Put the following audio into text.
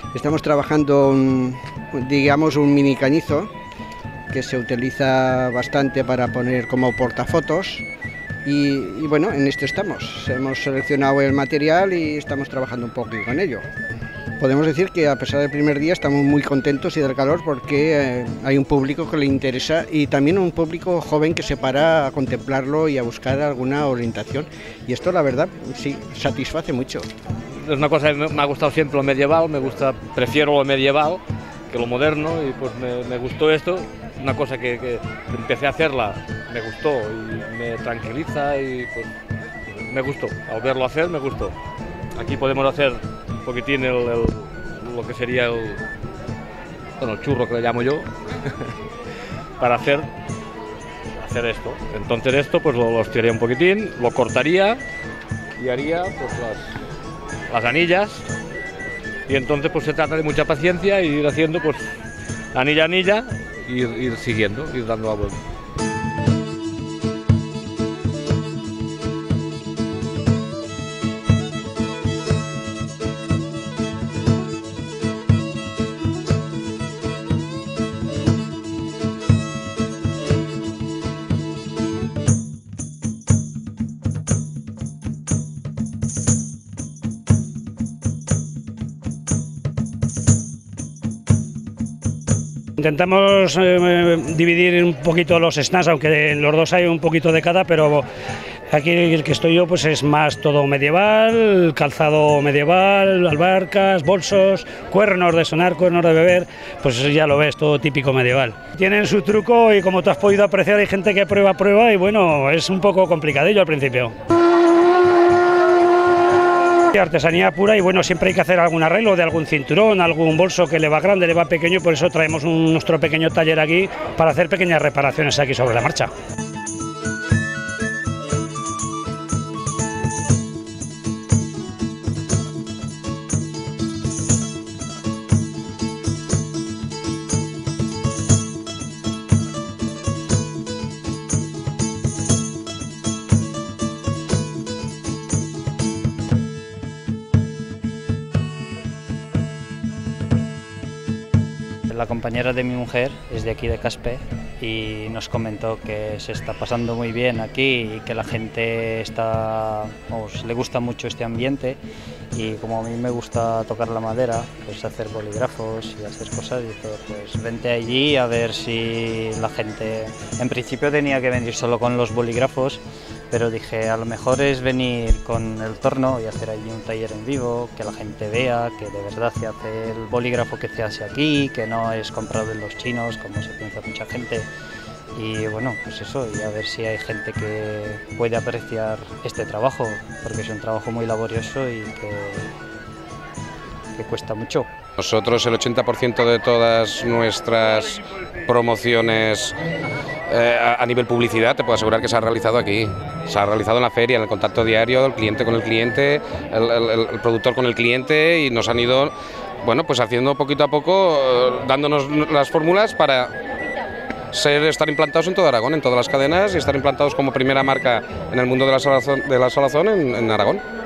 Estamos trabajando digamos un mini cañizo que se utiliza bastante para poner como portafotos y bueno, en esto estamos. Hemos seleccionado el material y estamos trabajando un poco con ello. Podemos decir que a pesar del primer día estamos muy contentos y del calor porque hay un público que le interesa y también un público joven que se para a contemplarlo y a buscar alguna orientación. Y esto la verdad sí, satisface mucho. Es una cosa que me ha gustado siempre lo medieval, prefiero lo medieval que lo moderno y pues me gustó esto. Una cosa que empecé a hacerla, me gustó y me tranquiliza y pues me gustó. Al verlo hacer me gustó. Aquí podemos hacer un poquitín lo que sería el churro que le llamo yo, para hacer esto. Entonces esto pues lo estiraría un poquitín, lo cortaría y haría pues las anillas. Y entonces pues se trata de mucha paciencia y ir haciendo pues anilla a anilla, ir siguiendo, ir dando la vuelta. Intentamos dividir un poquito los stands, aunque en los dos hay un poquito de cada, pero aquí el que estoy yo pues es más todo medieval, calzado medieval, albarcas, bolsos, cuernos de sonar, cuernos de beber, pues ya lo ves, todo típico medieval. Tienen su truco y como tú has podido apreciar hay gente que prueba y bueno, es un poco complicadillo al principio. Artesanía pura y bueno, siempre hay que hacer algún arreglo de algún cinturón, algún bolso que le va grande, le va pequeño, por eso traemos nuestro pequeño taller aquí para hacer pequeñas reparaciones aquí sobre la marcha. La compañera de mi mujer es de aquí de Caspe y nos comentó que se está pasando muy bien aquí y que la gente le gusta mucho este ambiente y como a mí me gusta tocar la madera, pues hacer bolígrafos y hacer cosas, dice pues vente allí a ver si la gente... En principio tenía que venir solo con los bolígrafos, pero dije a lo mejor es venir con el torno y hacer allí un taller en vivo, que la gente vea que de verdad se hace el bolígrafo que se hace aquí, que no es comprado en los chinos como se piensa mucha gente. Y bueno, pues eso, y a ver si hay gente que puede apreciar este trabajo, porque es un trabajo muy laborioso y que cuesta mucho. Nosotros el 80% de todas nuestras promociones a nivel publicidad, te puedo asegurar que se ha realizado aquí. Se ha realizado en la feria, en el contacto diario, el cliente con el cliente, el productor con el cliente y nos han ido, bueno, pues haciendo poquito a poco, dándonos las fórmulas para estar implantados en todo Aragón, en todas las cadenas y estar implantados como primera marca en el mundo de la salazón en Aragón.